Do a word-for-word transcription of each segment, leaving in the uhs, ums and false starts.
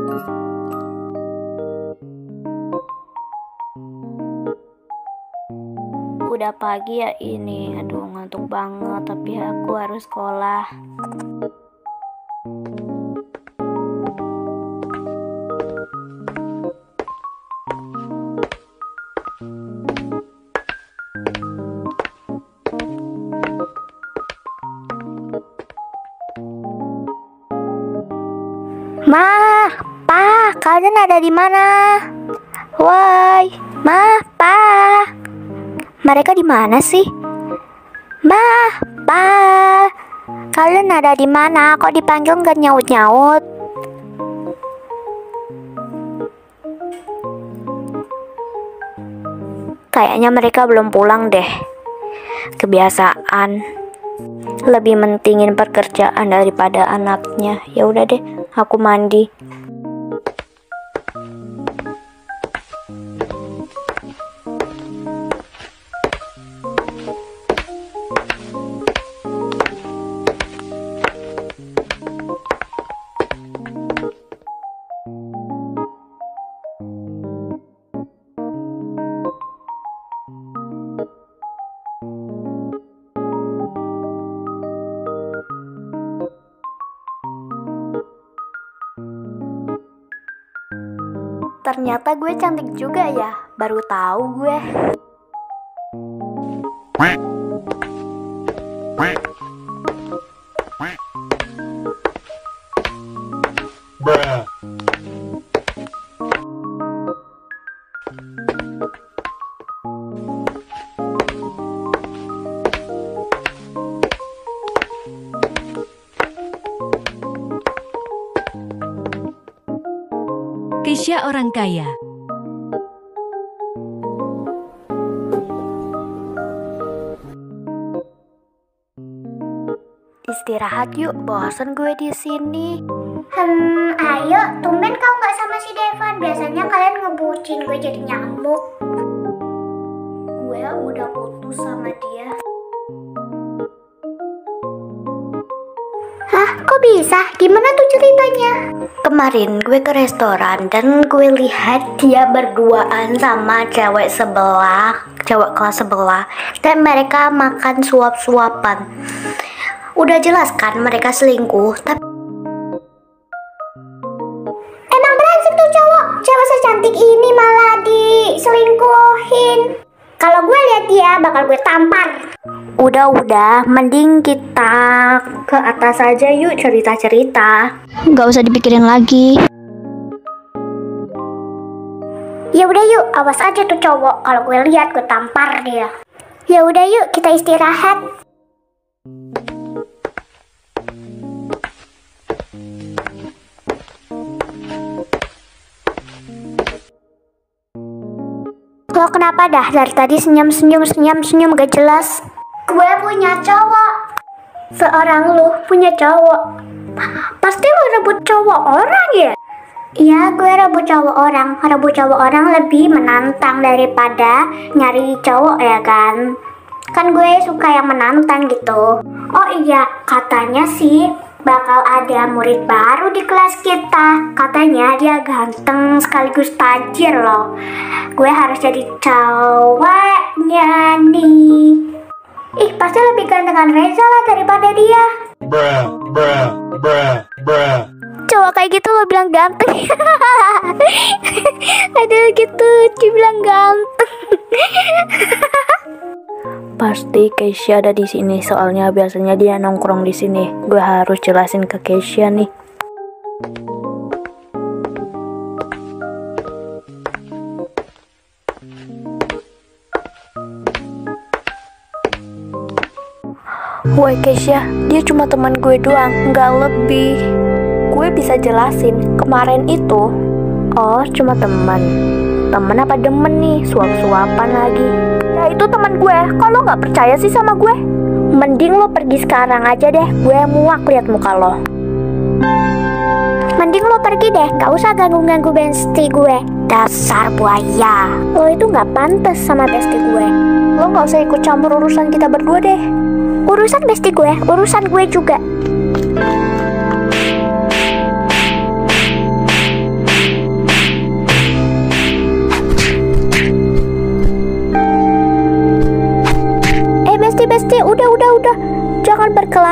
Udah pagi ya ini, aduh ngantuk banget, tapi aku harus sekolah. Ma, Pa, kalian ada di mana? Woi, Ma, Pa. Mereka di mana sih? Ma, Pa. Kalian ada di mana? Kok dipanggil nggak nyaut-nyaut? Kayaknya mereka belum pulang deh. Kebiasaan lebih mentingin pekerjaan daripada anaknya. Ya udah deh, aku mandi. Ternyata gue cantik juga ya, baru tahu gue. Bruh. Keisha orang kaya. Istirahat yuk, bosan gue di sini. Hmm, ayo, tumben kau nggak sama si Devan. Biasanya kalian ngebucin, gue jadi nyamuk. Gue udah putus sama dia. Hah, kok bisa? Gimana tuh ceritanya? Kemarin gue ke restoran dan gue lihat dia berduaan sama cewek sebelah, cewek kelas sebelah, dan mereka makan suap-suapan. Udah jelas kan mereka selingkuh, tapi Emang brengsek tuh cowok. Cewek secantik ini malah diselingkuhin. Kalau gue lihat dia, bakal gue tampar. udah-udah mending kita ke atas aja yuk cerita-cerita. Nggak usah dipikirin lagi. Ya udah yuk, awas aja tuh cowok. Kalau gue lihat, gue tampar dia. Ya udah yuk, kita istirahat. Lo kenapa dah dari tadi senyum-senyum senyum-senyum gak jelas? Gue punya cowok. Seorang lu punya cowok. Pasti lu rebut cowok orang ya? Iya, gue rebut cowok orang. Rebut cowok orang lebih menantang daripada nyari cowok ya kan? Kan gue suka yang menantang gitu. Oh iya, katanya sih bakal ada murid baru di kelas kita. Katanya dia ganteng sekaligus tajir loh. Gue harus jadi cowoknya nih. Ih, pasti lebih gantengan Reza lah daripada dia. Bruh, bruh, bruh, bruh. Cowok kayak gitu lo bilang ganteng. Aduh gitu, dibilang ganteng. Pasti Keisha ada di sini, soalnya biasanya dia nongkrong di sini. Gue harus jelasin ke Keisha nih. Woi Keisha, dia cuma teman gue doang, nggak lebih. Gue bisa jelasin, kemarin itu, oh cuma teman. Temen apa demen nih, suap-suapan lagi. Ya itu teman gue, kok lo nggak percaya sih sama gue? Mending lo pergi sekarang aja deh, gue muak liat muka lo. Mending lo pergi deh, gak usah ganggu-ganggu bestie gue. Dasar buaya. Lo itu gak pantas sama bestie gue. Lo nggak usah ikut campur urusan kita berdua deh. Urusan bestie gue, urusan gue juga.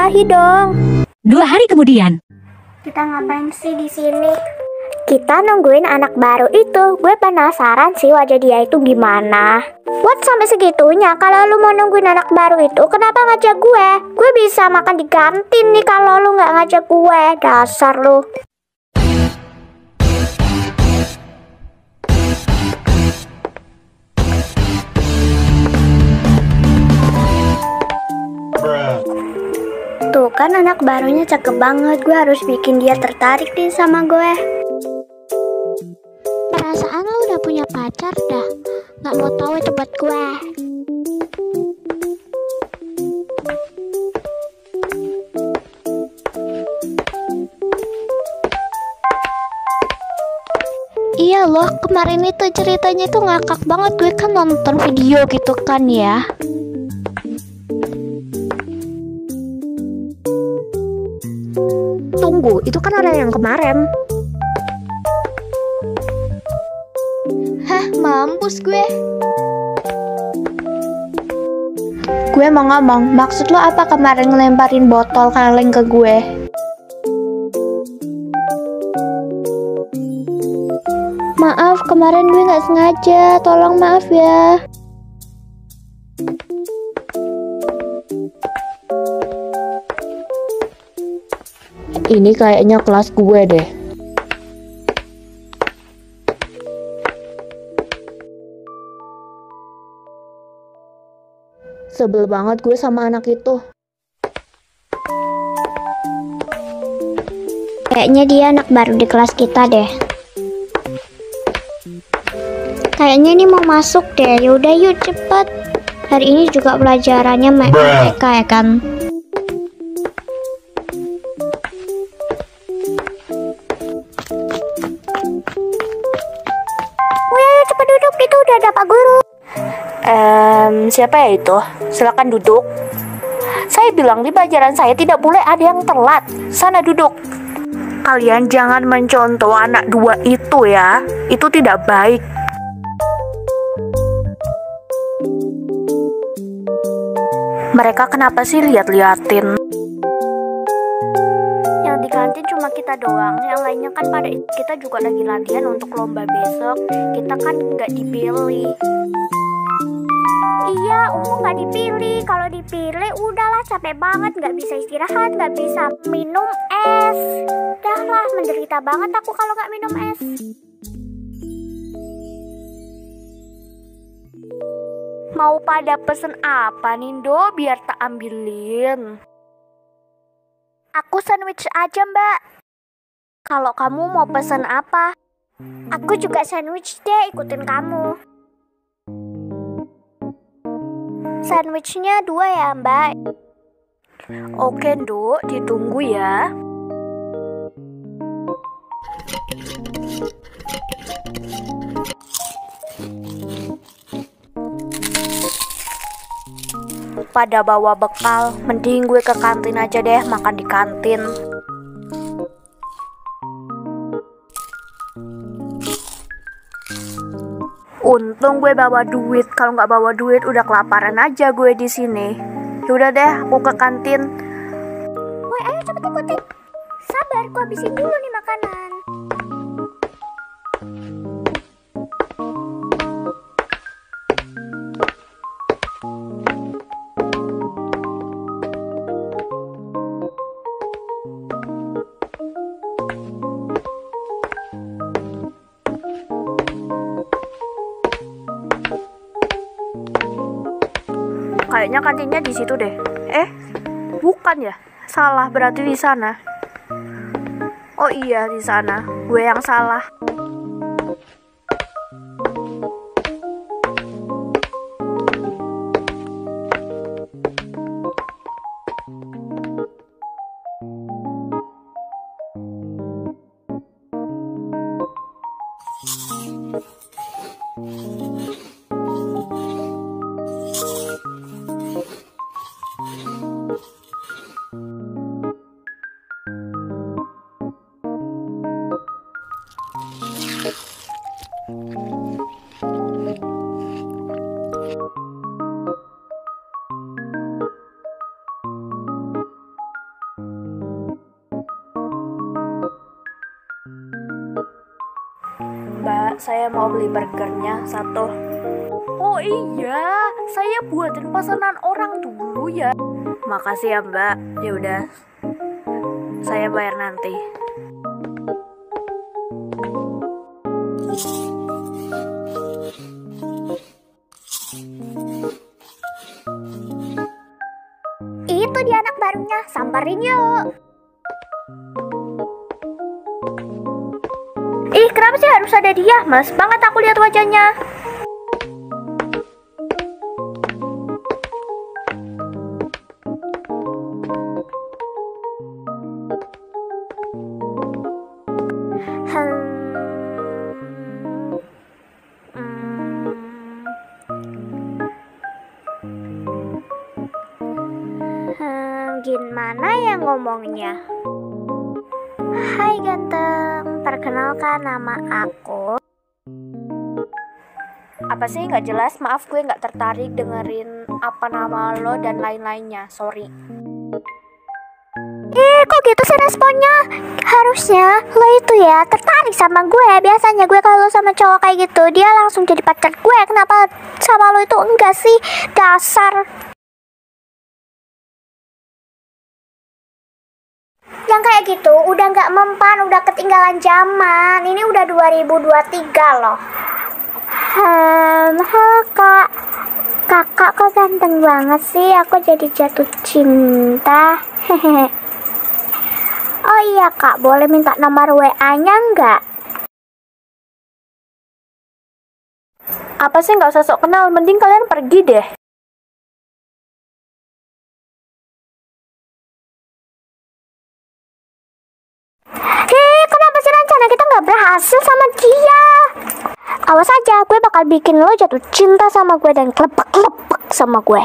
birahi dong. Dua hari kemudian. Kita ngapain sih di sini? Kita nungguin anak baru itu. Gue penasaran sih wajah dia itu gimana. What, sampai segitunya? Kalau lu mau nungguin anak baru itu, kenapa ngajak gue? Gue bisa makan di kantin nih kalau lu nggak ngajak gue. Dasar lu. Bruh. Tuh kan anak barunya cakep banget. Gue harus bikin dia tertarik nih sama gue. Perasaan lu udah punya pacar dah. Nggak mau tahu itu buat gue. Iya loh, kemarin itu ceritanya itu ngakak banget. Gue kan nonton video gitu kan ya. Tunggu, itu kan orang yang kemarin. Hah, mampus gue. Gue mau ngomong, maksud lo apa kemarin ngelemparin botol kaleng ke gue? Maaf, kemarin gue nggak sengaja. Tolong maaf ya. Ini kayaknya kelas gue deh. Sebel banget gue sama anak itu. Kayaknya dia anak baru di kelas kita deh. Kayaknya ini mau masuk deh. Yaudah yuk cepet. Hari ini juga pelajarannya M Bruh. T K ya kan. Wih, cepet duduk, itu udah ada Pak Guru. Ehm, siapa ya itu? Silakan duduk. Saya bilang di pelajaran saya tidak boleh ada yang telat. Sana duduk. Kalian jangan mencontoh anak dua itu ya. Itu tidak baik. Mereka kenapa sih lihat-liatin? Yang di kantin cuma kita doang. Yang lainnya kan pada kita juga lagi latihan untuk lomba besok. Kita kan nggak dipilih. Iya, Ungu nggak dipilih. Kalau dipilih, udahlah capek banget, nggak bisa istirahat, nggak bisa minum es. Udahlah, menderita banget aku kalau nggak minum es. Mau pada pesen apa Nindo biar tak ambilin? Aku sandwich aja, Mbak. Kalau kamu mau pesen apa? Aku juga sandwich deh, ikutin kamu. Sandwichnya dua ya, Mbak. Oke, Nduk, ditunggu ya. Pada bawa bekal, mending gue ke kantin aja deh, makan di kantin. Untung gue bawa duit, kalau nggak bawa duit udah kelaparan aja gue di sini. Yaudah deh, aku ke kantin. Woi, ayo cepet ikutin. Sabar, ku habisin dulu nih makanan. Kayaknya kantinnya di situ deh. Eh, bukan ya? Salah, berarti di sana. Oh iya, di sana. Gue yang salah. Mbak, saya mau beli burgernya satu. Oh iya, saya buatin pesanan orang dulu ya. Makasih ya Mbak. Ya udah, saya bayar nanti. Itu dia anak barunya, samperin yuk. Ih, kenapa sih harus ada dia? Males banget aku lihat wajahnya. Hmm, gimana ya ngomongnya? Hai ganteng, perkenalkan nama aku. Apa sih nggak jelas? Maaf, gue nggak tertarik dengerin apa nama lo dan lain-lainnya. Sorry. Eh, kok gitu sih responnya? Harusnya lo itu ya tertarik sama gue. Biasanya gue kalau sama cowok kayak gitu, dia langsung jadi pacar gue. Kenapa sama lo itu enggak sih? Dasar. Yang kayak gitu udah nggak mempan, udah ketinggalan zaman. Ini udah dua ribu dua puluh tiga loh. Hmm, halo kak. Kakak kok ganteng banget sih, aku jadi jatuh cinta. Hehehe. Oh iya kak, boleh minta nomor W A-nya nggak? Apa sih nggak usah sok kenal, mending kalian pergi deh. Hei, kenapa sih rencana kita nggak berhasil sama dia? Awas aja, gue bakal bikin lo jatuh cinta sama gue dan klepek-klepek sama gue.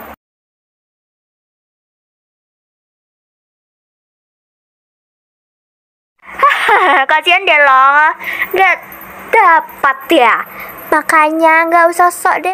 Kasian deh lo, nggak dapat ya. Makanya nggak usah sok deh.